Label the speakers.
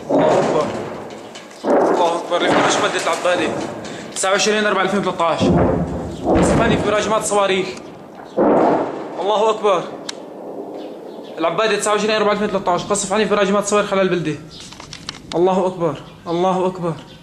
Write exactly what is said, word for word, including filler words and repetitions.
Speaker 1: الله اكبر الله اكبر. ريفراج مادة العبادة تسعة وعشرين أربعة ألفين وثلاثة عشر. ثاني في براجمات صواريخ. الله اكبر. العبادة تسعة وعشرين أربعة ألفين وثلاثة عشر قصف عنيف براجمات صواريخ على البلدة. الله اكبر الله اكبر.